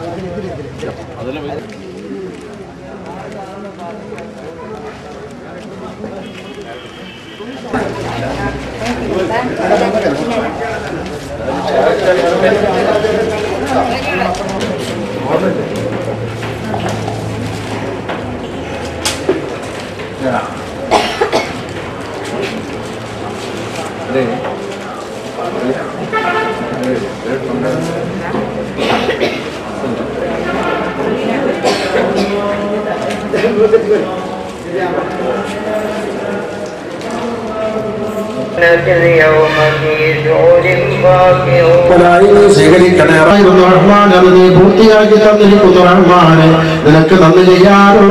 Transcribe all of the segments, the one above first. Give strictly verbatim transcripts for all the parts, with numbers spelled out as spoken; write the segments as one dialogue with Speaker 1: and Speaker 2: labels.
Speaker 1: പൂർത്തിയാക്കി തന്നിരിക്കുന്നു റഹ്മാനെ, നിനക്ക് നന്ദി ചെയ്യാറുള്ള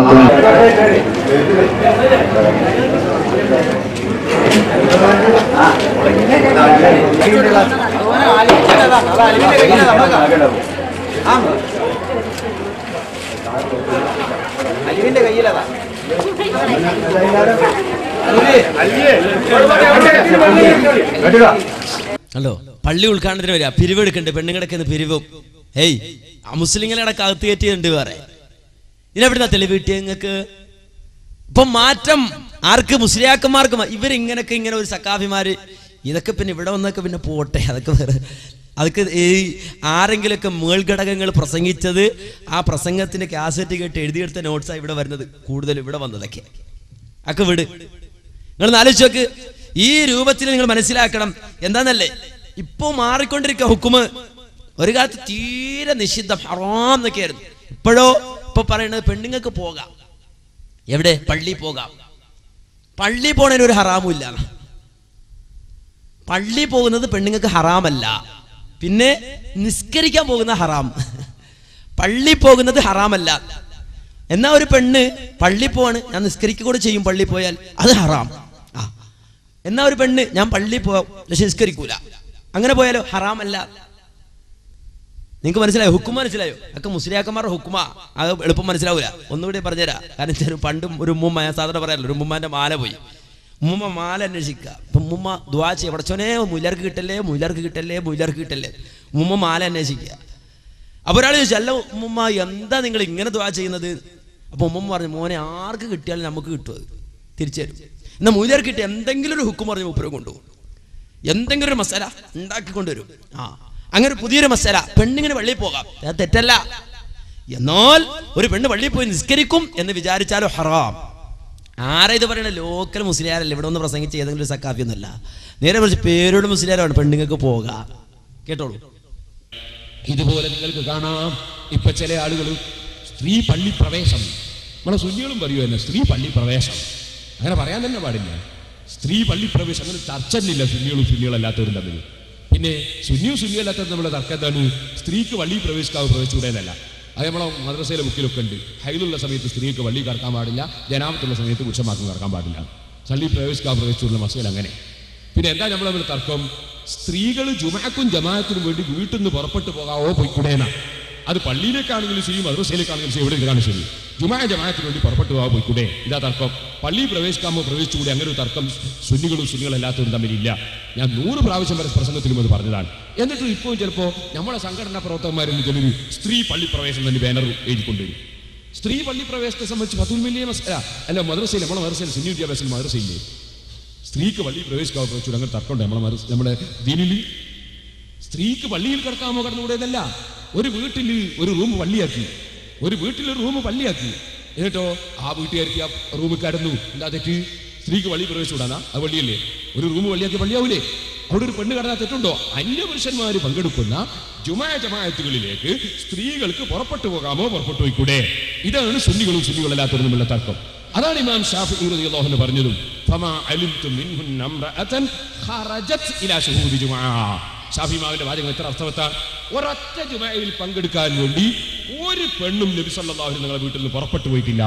Speaker 2: അലിവിന്റെ കയ്യിലതാ.
Speaker 3: ഹലോ, പള്ളി ഉദ്ഘാടനത്തിന് വരിക, പിരിവെടുക്കണ്ട്, പെണ്ണുങ്ങളൊക്കെ പിരിവും. ഹേയ്, ആ മുസ്ലിങ്ങളെ കകത്ത് കയറ്റിയുണ്ട് വേറെ. ഇതിനെവിടുന്ന തെളിവ് കിട്ടിയ നിങ്ങൾക്ക്? ഇപ്പൊ മാറ്റം ആർക്ക്? മുസ്ലിയാക്കന്മാർക്ക്. ഇവരിങ്ങനൊക്കെ ഇങ്ങനെ ഒരു സക്കാഫിമാര് ഇതൊക്കെ പിന്നെ ഇവിടെ വന്നൊക്കെ പിന്നെ പോട്ടെ, അതൊക്കെ വേറെ. അതൊക്കെ ഈ ആരെങ്കിലുമൊക്കെ മേൽഘടകങ്ങൾ പ്രസംഗിച്ചത് ആ പ്രസംഗത്തിന്റെ കാസറ്റ് കേട്ട് എഴുതിയെടുത്ത നോട്ട്സാണ് ഇവിടെ വരുന്നത് കൂടുതൽ. ഇവിടെ വന്നതൊക്കെ ഒക്കെ വിട്. നിങ്ങൾ ആലോചിച്ച് നോക്ക്. ഈ രൂപത്തിൽ നിങ്ങൾ മനസ്സിലാക്കണം എന്താന്നല്ലേ, ഇപ്പൊ മാറിക്കൊണ്ടിരിക്കുക ഹുക്കുമ്. ഒരു കാലത്ത് തീരെ നിഷിദ്ധം, ഹറാം എന്നൊക്കെയായിരുന്നു. ഇപ്പോഴോ ഇപ്പൊ പറയുന്നത് പെണ്ണുങ്ങൾക്ക് പോകാം, എവിടെ? പള്ളി പോകാം. പള്ളി പോണതിന് ഒരു ഹറാമും ഇല്ല. പള്ളി പോകുന്നത് പെണ്ണുങ്ങൾക്ക് ഹറാമല്ല. പിന്നെ നിസ്കരിക്കാൻ പോകുന്ന ഹറാം. പള്ളി പോകുന്നത് ഹറാമല്ല. എന്നാ ഒരു പെണ്ണ് പള്ളി പോവാണ്, ഞാൻ നിസ്കരിക്കുക കൂടെ ചെയ്യും പള്ളി പോയാൽ, അത് ഹറാം. ആ എന്നാ ഒരു പെണ്ണ് ഞാൻ പള്ളി പോവാം പക്ഷെ നിസ്കരിക്കൂല, അങ്ങനെ പോയാലോ ഹറാമല്ല. നിങ്ങൾക്ക് മനസ്സിലായോ? ഹുക്കുമ മനസ്സിലായോ? ഒക്കെ മുസ്ലിയാക്കന്മാരുടെ ഹുക്കുമ. അത് എളുപ്പം മനസ്സിലാവൂല. ഒന്നുകൂടി പറഞ്ഞുതരാം. കാരണം പണ്ടും ഒരു ഉമ്മുമ്മ, ഞാൻ സാധാരണ പറയാറില്ല, ഒരു ഉമ്മുമ്മാന്റെ മാല പോയി. ഉമ്മുമ്മ മാല അന്വേഷിക്കുക. ഇപ്പം ഉമ്മുമ്മ ദുആ ചെയ്യ, പടച്ചോനെ മുല്ലർക്ക് കിട്ടല്ലേ, മുല്ലർക്ക് കിട്ടല്ലേ, മുല്ലർക്ക് കിട്ടല്ലേ. ഉമ്മുമ്മ മാല അന്വേഷിക്കുക. അപ്പൊ ഒരാൾ ചോദിച്ചു, അല്ല ഉമ്മുമ്മ എന്താ നിങ്ങൾ ഇങ്ങനെ ദുആ ചെയ്യുന്നത്? അപ്പൊ ഉമ്മുമ്മ പറഞ്ഞു, മോനെ ആർക്ക് കിട്ടിയാലും നമുക്ക് കിട്ടും, അത് തിരിച്ചു തരും. എന്നാൽ മൂല്യർക്ക് കിട്ടിയ എന്തെങ്കിലും ഒരു ഹുക്കും പറഞ്ഞ് മൂപ്പരും കൊണ്ടുപോകും, എന്തെങ്കിലും ഒരു മസാല ഉണ്ടാക്കിക്കൊണ്ടുവരും. ആ അങ്ങനെ പുതിയൊരു മസാല. പെണ്ണിങ്ങനെ പള്ളിയിൽ പോകാം, അത് തെറ്റല്ല. എന്നാൽ ഒരു പെണ്ണ് പള്ളിയിൽ പോയി നിസ്കരിക്കും എന്ന് വിചാരിച്ചാലോ ഹറാം. ആരാ ഇത് പറയണ? ലോക്കൽ മുസ്ലിയാരല്ല, ഇവിടെ ഒന്ന് പ്രസംഗിച്ച് ഏതെങ്കിലും ഒരു സക്കാഫിയൊന്നുമല്ല. നേരെ കുറിച്ച് പേരോട് മുസ്ലിയാരാണ്. പെണ്ണുങ്ങൾക്ക് പോകാം. കേട്ടോളൂ.
Speaker 4: ഇതുപോലെ നിങ്ങൾക്ക് കാണാം, ഇപ്പൊ ചില ആളുകൾ സ്ത്രീ പള്ളി പ്രവേശം, നമ്മളെ സുന്നികളും പറയൂ തന്നെ സ്ത്രീ പള്ളി പ്രവേശം, അങ്ങനെ പറയാൻ തന്നെ പാടില്ല. സ്ത്രീ പള്ളി പ്രവേശം അങ്ങനെ ചർച്ച തന്നെയില്ല സുന്നികളും സുന്നികളല്ലാത്തവരും തമ്മിൽ. പിന്നെ സുന്നിയും സുന്നിയല്ലാത്തവരും നമ്മളെ തർക്കം എന്താണ്? സ്ത്രീക്ക് പള്ളി പ്രവേശിക്കാവ് പ്രവേശിച്ചുകൂടെന്നല്ല. അത് നമ്മളെ മദ്രസയിലെ ബുക്കിലൊക്കെ ഉണ്ട്. ഹൈലുള്ള സമയത്ത് സ്ത്രീക്ക് പള്ളി കടക്കാൻ പാടില്ല, ജനാമത്തുള്ള സമയത്ത് പുരുഷന്മാർക്കും കടക്കാൻ പാടില്ല. പള്ളി പ്രവേശിക്കാവ് പ്രവേശിച്ചുള്ള മസൂൽ അങ്ങനെ. പിന്നെ എന്താ നമ്മൾ തമ്മിൽ തർക്കം? സ്ത്രീകൾ ജുമഅക്കും ജമാഅത്തിനും വേണ്ടി വീട്ടിൽ നിന്ന് പുറപ്പെട്ടു പോകാവോ പോയിക്കൂടേന. അത് പള്ളിയിലേക്കാണെങ്കിലും ശരി, മദ്രസയിലേക്കാണെങ്കിലും ശരി, എവിടെ ഇതാണ് ശരി. ജുമാ ജമാഅത്തിന് വേണ്ടി പുറപ്പെട്ടു പോകാൻ പോയിക്കൂടെ, ഇതാ തർക്കം. പള്ളി പ്രവേശിക്കാമോ പ്രവേശിച്ചുകൂടെ, അങ്ങനെ ഒരു തർക്കം സുന്നികളും സുന്നികളല്ലാത്തവരും തമ്മിലില്ല. ഞാൻ നൂറ് പ്രാവശ്യം വരെ പ്രസംഗത്തിലും അത് പറഞ്ഞതാണ്. എന്നിട്ട് ഇപ്പോൾ ചിലപ്പോൾ നമ്മളെ സംഘടനാ പ്രവർത്തകന്മാരിൽ ചിലർ സ്ത്രീ പള്ളി പ്രവേശനം തന്നെ ബാനർ എഴുതിക്കൊണ്ടുവരും. സ്ത്രീ പള്ളി പ്രവേശനത്തെ സംബന്ധിച്ച് പത്തുൽ മില്ലിയ മസല അല്ല, മദ്രസയിൽ നമ്മളെ മദ്രസയിൽ സുന്നി വിദ്യാഭ്യാസത്തിൽ മദ്രസയില്ലേ സ്ത്രീക്ക് പള്ളി പ്രവേശിക്കാമോ പ്രവേശിച്ചു അങ്ങനെ തർക്കമുണ്ട് നമ്മളെ മദ്രസ നമ്മുടെ ദീനിൽ. സ്ത്രീക്ക് പള്ളിയിൽ കിടക്കാമോ കടന്നുകൂടെയതല്ല. ഒരു വീട്ടിൽ ഒരു റൂം പള്ളിയാക്കി, ഒരു വീട്ടിൽ ഒരു റൂം പള്ളിയാക്കി, എന്നിട്ടോ ആ വീട്ടുകാർക്ക് ആ റൂമിൽ കടന്നു. എന്താ തെറ്റ്? സ്ത്രീക്ക് പള്ളി പ്രവേശിച്ചുകൂടാനാ? അത് പള്ളിയല്ലേ? ഒരു റൂം പള്ളിയാക്കി പള്ളിയാവൂലേ? അവിടെ ഒരു പെണ്ണ് കടന്നാൽ തെറ്റുണ്ടോ? അന്യപുരുഷന്മാർ പങ്കെടുക്കുന്ന ജുമാ ജമാഅത്തുകളിലേക്ക് സ്ത്രീകൾക്ക് പുറപ്പെട്ടു പോകാമോ പുറപ്പെട്ടു പോയിക്കൂടെ? ഇതാണ് സുന്നികളും സുന്നികളല്ലാത്തവരും തമ്മിലുള്ള തർക്കം. അതാണ് ഇമാം ശാഫിഈ റളിയല്ലാഹു അൻഹു പറഞ്ഞതും ഫമാ അലിംതു മിൻഹുന്ന അംറഅതൻ ഖറജത് ഇലാ ശുഹൂദി ജുമാ. ഷാഫി ഇമാമിന്റെ വാചകം എത്ര അർത്ഥവത്താണ്! ഒരൊറ്റ ജുമഅയിൽ പങ്കെടുക്കാൻ വേണ്ടി ഒരു പെണ്ണും നബി സല്ലല്ലാഹു അലൈഹി നിങ്ങളുടെ വീട്ടിൽ നിന്ന് പുറപ്പെട്ടു പോയിട്ടില്ല.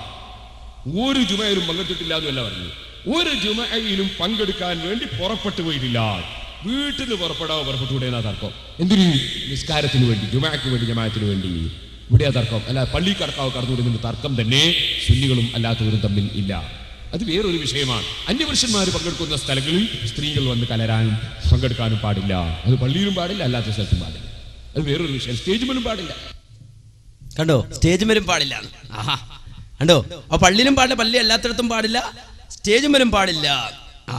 Speaker 4: ഒരു ജുമഅയിലും പങ്കെടുത്തിട്ടില്ല എന്നല്ല പറഞ്ഞു, ഒരു ജുമഅയിലും പങ്കെടുക്കാൻ വേണ്ടി പുറപ്പെട്ടു പോയിട്ടില്ല. വീട്ടിൽ നിന്ന് പുറപ്പെടാവോ പുറപ്പെട്ടുകൂടെ എന്നാ തർക്കം. എന്തിന്? നിസ്കാരത്തിന് വേണ്ടി, ജുമഅക്ക് വേണ്ടി, ജമാഅത്തിന് വേണ്ടി. ഇവിടെയാ തർക്കം. അല്ല പള്ളി കടക്കാവോ കടന്നുകൂടുന്നതിന്റെ തർക്കം തന്നെ സുന്നികളും അല്ലാത്തവരും തമ്മിൽ ഇല്ല. അത് വേറൊരു വിഷയമാണ്. അന്യപുരുഷന്മാർ പങ്കെടുക്കുന്ന സ്ഥലങ്ങളിൽ സ്ത്രീകൾ വന്ന് കലരാനും പങ്കെടുക്കാനും പാടില്ല. അത് പള്ളിയിലും പാടില്ല, അല്ലാത്ത സ്ഥലത്തും പാടില്ല. അത് വേറൊരു വിഷയം. സ്റ്റേജ് മേലും പാടില്ല.
Speaker 3: കണ്ടോ? സ്റ്റേജ് മേലും പാടില്ല. ആഹാ കണ്ടോ? അപ്പൊ പള്ളിയിലും പാടില്ല, പള്ളി എല്ലാത്തിടത്തും പാടില്ല, സ്റ്റേജ് മേലും പാടില്ല. ആ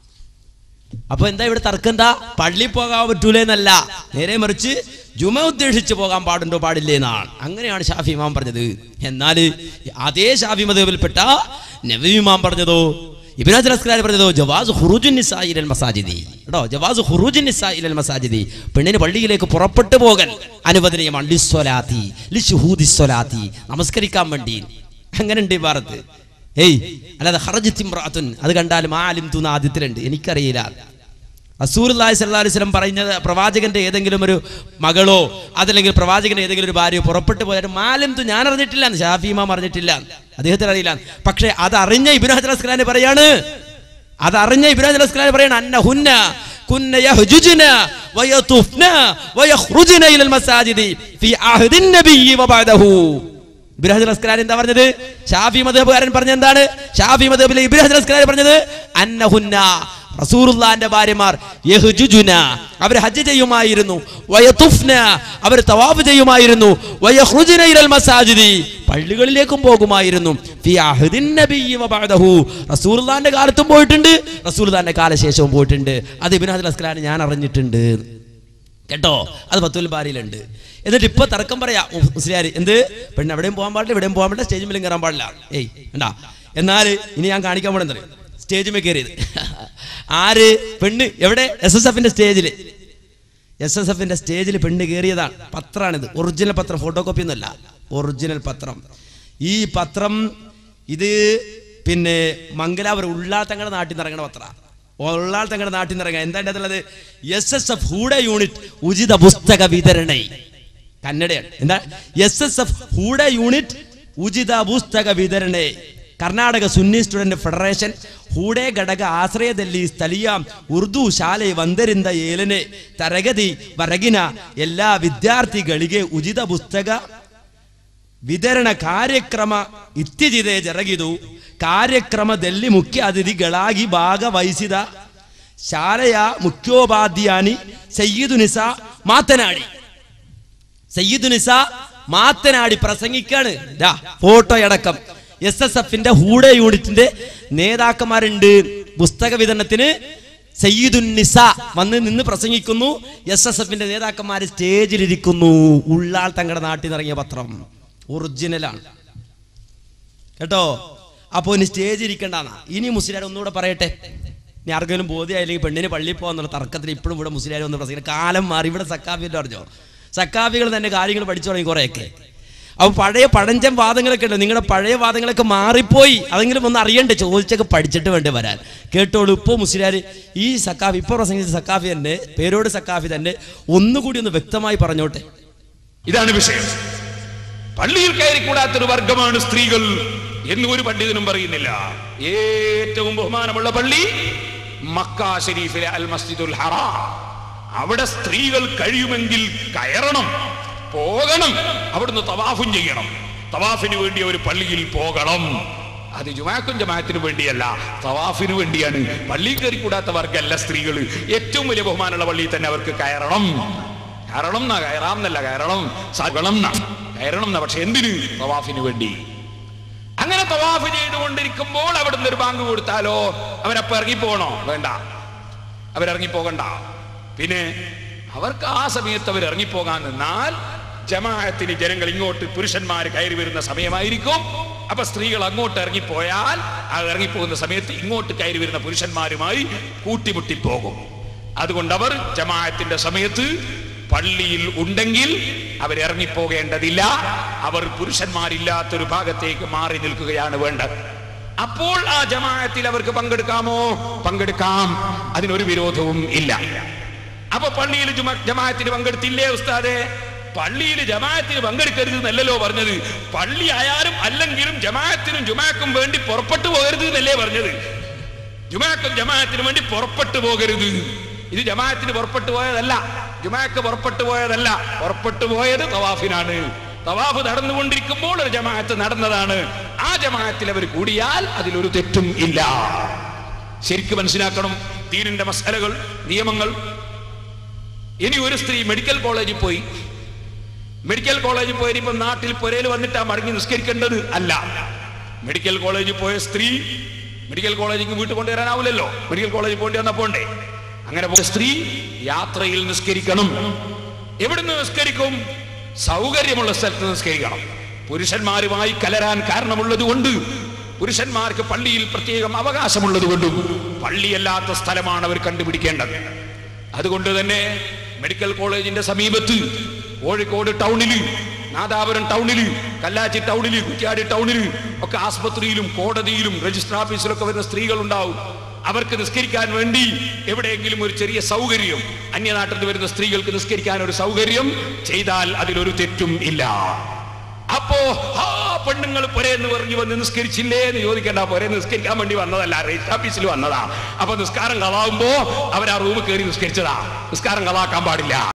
Speaker 3: അപ്പൊ എന്താ ഇവിടെ തർക്കം? എന്താ? പള്ളി പോകാൻ പറ്റൂലെന്നല്ല, നേരെ മറിച്ച് ജുമ ഉദ്ദേശിച്ച് പോകാൻ പാടുണ്ടോ പാടില്ലേ എന്നാണ്. അങ്ങനെയാണ് ഷാഫി ഇമാം പറഞ്ഞത്. എന്നാൽ അതേ ഷാഫി മദ്ഹബിൽപ്പെട്ട നവവി ഇമാം പറഞ്ഞതോ, ഇബ്നു ഹജർ അസ്ഖലാനി പറഞ്ഞതോ ജവാസ് ഖുറൂജുൻ നിസാഇ ഇലൽ മസാജിദി. കേട്ടോ, ജവാസ് ഖുറൂജുൻ നിസാഇ ഇലൽ മസാജിദി, പെണ്ണിന് പള്ളിയിലേക്ക് പുറപ്പെട്ടു പോകൽ അനുവദനീയമാണ്. ലിസ്വലാത്തി ലിശുഹൂദിസ്വലാത്തി, നമസ്കരിക്കാൻ വേണ്ടി. അങ്ങനെ ഉണ്ട് ഈ ഭാരത്ത്. ഏയ് അല്ലാതെ ഖറജത്ത് ഇംറഅത്തുൻ, അത് കണ്ടാലും ആലിം തുന ആദ്യത്തിലുണ്ട്, എനിക്കറിയില്ല. റസൂലുള്ളാഹി സ്വല്ലല്ലാഹു അലൈഹി വസല്ലം പറയുന്നത് പ്രവാചകന്റെ ഏതെങ്കിലും ഒരു മകളോ അതല്ലെങ്കിൽ പ്രവാചകന്റെ ഏതെങ്കിലും ഒരു ഭാര്യയോ പുറപ്പെട്ടു പോയാലും മാലിം തു, ഞാൻ അറിഞ്ഞിട്ടില്ല, ഷാഫി ഇമാം അറിഞ്ഞിട്ടില്ല, അദ്ദേഹത്തിന് അറിയില്ല. പക്ഷെ അതറിഞ്ഞ ഇബ്നു ഹജർ അസ്ഖലാനി പറയാണ്, അതറിഞ്ഞ ഇബ്നു ഹജർ അസ്ഖലാനി പറയാണ് അന്നഹുന്ന കുന്ന യഹ്ജുജ്ന വയതുഫ്ന വയഖ്റുജ്ന ഇലൽ മസാജിദി ഫി അഹ്ദിൻ നബിയ്യി വബഅദഹു. ഇബ്നു ഹജർ അസ്ഖലാനി എന്താ പറഞ്ഞത്? ഷാഫി മദ്ഹബുകാരൻ പറഞ്ഞ എന്താണ്? ഷാഫി മദ്ഹബിലെ ഇബ്നു ഹജർ അസ്ഖലാനി പറഞ്ഞത് അന്നഹുന്ന, റസൂലുള്ളാഹിന്റെ ഭാര്യമാർ, യഹ്ജുജുന, അവർ ഹജ്ജ് ചെയ്യുമായിരുന്നു, വയതുഫ്ന, അവർ തവാഫ് ചെയ്യുമായിരുന്നു, വയഖ്റുജ്ന ഇലൽ മസാജിദി, പള്ളികളിലേക്കും പോകുമായിരുന്നു, ഫി അഹ്ദിൻ നബിയ്യി വബഅദഹു, റസൂലുള്ളാഹിന്റെ കാലത്തും പോയിട്ടുണ്ട്, റസൂലുള്ളാഹിന്റെ കാലശേഷവും പോയിട്ടുണ്ട്. അത് ഇബ്നു ഹജർ അസ്ഖലാനി ഞാൻ അറിഞ്ഞിട്ടുണ്ട് കേട്ടോ. അത് ഫത്തുൽ ബാരിയിലുണ്ട്. എന്നിട്ട് ഇപ്പൊ തർക്കം പറയാ മുസ്ലിയാർ, എന്ത് പെണ്ണ് എവിടെയും പോകാൻ പാടില്ല, ഇവിടെയും പോകാൻ പാടില്ല, സ്റ്റേജ് മേലും കയറാൻ പാടില്ല. ഏയ് എന്താ? എന്നാൽ ഇനി ഞാൻ കാണിക്കാൻ പോണെന്ന് സ്റ്റേജ് മേ കയറിയത് ആര്? പെണ്ണ്. എവിടെ? എസ് എസ് എഫിന്റെ സ്റ്റേജില്. എസ് എസ് എഫിന്റെ സ്റ്റേജിൽ പെണ്ണ് കയറിയതാണ്. പത്രമാണിത്, ഒറിജിനൽ പത്രം, ഫോട്ടോ കോപ്പി ഒന്നുമല്ല, ഒറിജിനൽ പത്രം. ഈ പത്രം ഇത് പിന്നെ മംഗലാപുരം ഉള്ളാൾ തങ്ങളുടെ നാട്ടിൽ നിന്ന് ഇറങ്ങണ പത്ര. ഉള്ളാൾ തങ്ങളുടെ നാട്ടിൽ നിന്ന് ഇറങ്ങുക. എന്താ ഉള്ളത്? S S F Hoode unit ഉചിത പുസ്തക വിതരണ, കന്നഡയാണ്. എന്താ? S S F Hoode unit ഉചിത പുസ്തക വിതരണ, ಕರ್ನಾಟಕ ಸುನ್ನಿ ಸ್ಟೂಡೆಂಟ್ ಫೆಡರೇಷನ್ ಹೂಡೆ ಘಟಕ ಆಶ್ರಯದಲ್ಲಿ ಸ್ಥಳೀಯ ಉರ್ದು ಶಾಲೆ ಒಂದರಿಂದ ಏಳನೇ ತರಗತಿ ವರೆಗಿನ ಎಲ್ಲ ವಿದ್ಯಾರ್ಥಿಗಳಿಗೆ ಉಚಿತ ಪುಸ್ತಕ ವಿತರಣಾ ಕಾರ್ಯಕ್ರಮ ಇತ್ತೀಚೆಗೆ ಜರುಗಿದು. ಕಾರ್ಯಕ್ರಮದಲ್ಲಿ ಮುಖ್ಯ ಅತಿಥಿಗಳಾಗಿ ಭಾಗವಹಿಸಿದ ಶಾಲೆಯ ಮುಖ್ಯೋಪಾಧ್ಯಾಯಿ ಸಯ್ಯಿದ್ ನಿಸಾ ಮಾತನಾಡಿ സയ്യിദ് നിസ മാത്തനാടി പ്രസംഗിക്കാണ്. ഫോട്ടോ അടക്കം എസ് എസ് എഫിന്റെ ഹൂഡെ യൂണിറ്റിന്റെ നേതാക്കന്മാരുണ്ട്. പുസ്തക വിതരണത്തിന് സയ്യിദുൻ നിസ വന്ന് നിന്ന് പ്രസംഗിക്കുന്നു. എസ് എസ് എഫിന്റെ നേതാക്കന്മാര് സ്റ്റേജിലിരിക്കുന്നു. ഉള്ളാൾ തങ്ങളുടെ നാട്ടിൽ നിന്ന് ഇറങ്ങിയ പത്രം ഒറിജിനലാണ് കേട്ടോ. അപ്പോ ഇനി സ്റ്റേജ് ഇരിക്കണ്ടെന്നാ. ഇനി മുസ്ലിയാർ ഒന്നുകൂടെ പറയട്ടെ, ഇനി ആർക്കെങ്കിലും ബോധ്യമായില്ലെങ്കിൽ പെണ്ണിന് പള്ളിയിൽ പോകാന്നുള്ള തർക്കത്തിൽ ഇപ്പോഴും ഇവിടെ മുസ്ലിയാർ ഒന്ന് പ്രസംഗിക്കും. കാലം മാറി. ഇവിടെ സക്കാഫിന്റെ അറിഞ്ഞോ, സക്കാഫികൾ തന്നെ കാര്യങ്ങൾ പഠിച്ചു തുടങ്ങി കുറെയൊക്കെ. അപ്പൊ പഴയ പഴഞ്ചൻ വാദങ്ങളൊക്കെ ഉണ്ട്. നിങ്ങളുടെ പഴയ വാദങ്ങളൊക്കെ മാറിപ്പോയി. അതെങ്കിലും ഒന്ന് അറിയണ്ടേ, ചോദിച്ചൊക്കെ പഠിച്ചിട്ട് വേണ്ടേ വരാൻ. കേട്ടോളൂ. ഇപ്പോൾ മുസ്ലിയാർ ഈ സക്കാഫി ഇപ്പോൾ പ്രസംഗിച്ച സക്കാഫി തന്നെ, പേരോട് സക്കാഫി തന്നെ ഒന്നുകൂടി ഒന്ന് വ്യക്തമായി പറഞ്ഞോട്ടെ.
Speaker 4: ഇതാണ് വിഷയം. പള്ളിയിൽ കയറിക്കൂടാത്തൊരു വർഗമാണ് സ്ത്രീകൾ എന്ന് ഒരു പണ്ഡിതനും പറയുന്നില്ല. ഏറ്റവും ബഹുമാനമുള്ള പള്ളി മക്ക ശരീഫിലെ അൽ മസ്ജിദുൽ ഹറാം. അവിടെ സ്ത്രീകൾ കഴിയുമെങ്കിൽ കയറണം, പോകണം, അവിടുന്ന് തവാഫും ചെയ്യണം. തവാഫിന് വേണ്ടി അവർ പള്ളിയിൽ പോകണം. അത് ജുമാക്കും ജമാഅത്തിനു വേണ്ടിയല്ല, തവാഫിന് വേണ്ടിയാണ്. പള്ളിയിൽ കയറിക്കൂടാത്ത വർഗമല്ല സ്ത്രീകൾ. ഏറ്റവും വലിയ ബഹുമാനമുള്ള പള്ളിയിൽ തന്നെ അവർക്ക് കയറണം. കയറണം എന്നാ, കയറാം എന്നല്ല, കയറണം സകളം എന്നാ, കയറണം എന്നാ. പക്ഷെ എന്തിന്? തവാഫിന് വേണ്ടി. അങ്ങനെ തവാഫ് ചെയ്തുകൊണ്ടിരിക്കുമ്പോൾ അവിടുന്ന് ഒരു ബാങ്ക് കൊടുത്താലോ അവരപ്പ ഇറങ്ങിപ്പോകണോ? വേണ്ട, അവരിറങ്ങിപ്പോകണ്ട. പിന്നെ അവർക്ക് ആ സമയത്ത് അവർ ഇറങ്ങിപ്പോകാൻ നിന്നാൽ ജമാഅത്തിന് ജനങ്ങൾ ഇങ്ങോട്ട് പുരുഷന്മാർ കയറി വരുന്ന സമയമായിരിക്കും. അപ്പൊ സ്ത്രീകൾ അങ്ങോട്ട് ഇറങ്ങിപ്പോയാൽ ആ ഇറങ്ങിപ്പോകുന്ന സമയത്ത് ഇങ്ങോട്ട് കയറി വരുന്ന പുരുഷന്മാരുമായി കൂട്ടിമുട്ടിപ്പോകും. അതുകൊണ്ട് അവർ ജമാഅത്തിന്റെ സമയത്ത് പള്ളിയിൽ ഉണ്ടെങ്കിൽ അവരിറങ്ങിപ്പോകേണ്ടതില്ല. അവർ പുരുഷന്മാരില്ലാത്തൊരു ഭാഗത്തേക്ക് മാറി നിൽക്കുകയാണ് വേണ്ടത്. അപ്പോൾ ആ ജമാഅത്തിൽ അവർക്ക് പങ്കെടുക്കാമോ? പങ്കെടുക്കാം. അതിനൊരു വിരോധവും ഇല്ല. അപ്പൊ പള്ളിയിൽ ജമാഅത്തിന് പങ്കെടുത്തില്ലേ ഉസ്താദെ? പള്ളിയിൽ ജമാഅത്തിന് പങ്കെടുക്കരുത് എന്നല്ലല്ലോ പറഞ്ഞത്. പള്ളി ആയാലും അല്ലെങ്കിലും ജമാഅത്തിനും ജുമാക്കും വേണ്ടി പുറപ്പെട്ടു പോകരുത് എന്നല്ലേ പറഞ്ഞത്. ജുമാക്കും ജമാഅത്തിനും വേണ്ടി പുറപ്പെട്ടു പോകരുത്. ഇത് ജമാഅത്തിന് പുറപ്പെട്ടു പോയതല്ല, ജുമാക്ക് പുറപ്പെട്ടു പോയതല്ല. പുറപ്പെട്ടു പോയത് തവാഫിനാണ്. തവാഫ് നടന്നുകൊണ്ടിരിക്കുമ്പോൾ ഒരു ജമാഅത്ത് നടന്നതാണ്. ആ ജമാഅത്തിൽ അവർ കൂടിയാൽ അതിലൊരു തെറ്റും ഇല്ല. ശരിക്കും മനസ്സിലാക്കണം ദീനിന്റെ മസലകൾ, നിയമങ്ങൾ. ഇനി ഒരു സ്ത്രീ മെഡിക്കൽ കോളേജിൽ പോയി മെഡിക്കൽ കോളേജിൽ പോയി ഇപ്പം നാട്ടിൽ പുരയിൽ വന്നിട്ടാ മടങ്ങി നിസ്കരിക്കേണ്ടത് അല്ല. മെഡിക്കൽ കോളേജിൽ പോയ സ്ത്രീ മെഡിക്കൽ കോളേജിൽ വീട്ടിൽ കൊണ്ടുവരാനാവില്ലല്ലോ, മെഡിക്കൽ കോളേജിൽ പോകേണ്ടി വന്നാ പോണ്ടേ. അങ്ങനെ പോയ സ്ത്രീ യാത്രയിൽ നിസ്കരിക്കണം. എവിടുന്ന് നിസ്കരിക്കും? സൗകര്യമുള്ള സ്ഥലത്ത് നിസ്കരിക്കണം. പുരുഷന്മാരുമായി കലരാൻ കാരണമുള്ളത് കൊണ്ട്, പുരുഷന്മാർക്ക് പള്ളിയിൽ പ്രത്യേകം അവകാശമുള്ളത് കൊണ്ടും പള്ളിയല്ലാത്ത സ്ഥലമാണ് അവർ കണ്ടുപിടിക്കേണ്ടത്. അതുകൊണ്ട് തന്നെ മെഡിക്കൽ കോളേജിന്റെ സമീപത്ത് കോഴിക്കോട് ടൗണില്, നാദാപുരം ടൗണില്, കല്ലാച്ചി ടൗണില്, കുറ്റ്യാടി ടൗണില് ഒക്കെ ആസ്പത്രിയിലും കോടതിയിലും രജിസ്റ്റർ ഓഫീസിലൊക്കെ വരുന്ന സ്ത്രീകൾ ഉണ്ടാവും. അവർക്ക് നിസ്കരിക്കാൻ വേണ്ടി എവിടെയെങ്കിലും ഒരു ചെറിയ സൗകര്യം, അന്യനാട്ടിൽ നിന്ന് വരുന്ന സ്ത്രീകൾക്ക് നിസ്കരിക്കാൻ ഒരു സൗകര്യം ചെയ്താൽ അതിലൊരു തെറ്റും ഇല്ല. അപ്പോ ആ പെണ്ണുങ്ങൾ പൊരേന്ന് പറഞ്ഞു വന്ന് നിസ്കരിച്ചില്ലേ എന്ന് ചോദിക്കേണ്ട. പൊരേ നിസ്കരിക്കാൻ വേണ്ടി വന്നതല്ല, രജിസ്റ്റർ ഓഫീസിൽ വന്നതാ. അപ്പൊ നിസ്കാരം കളാവുമ്പോ അവർ ആ റൂമിൽ കയറി നിസ്കരിച്ചതാ. നിസ്കാരം കളാക്കാൻ പാടില്ല.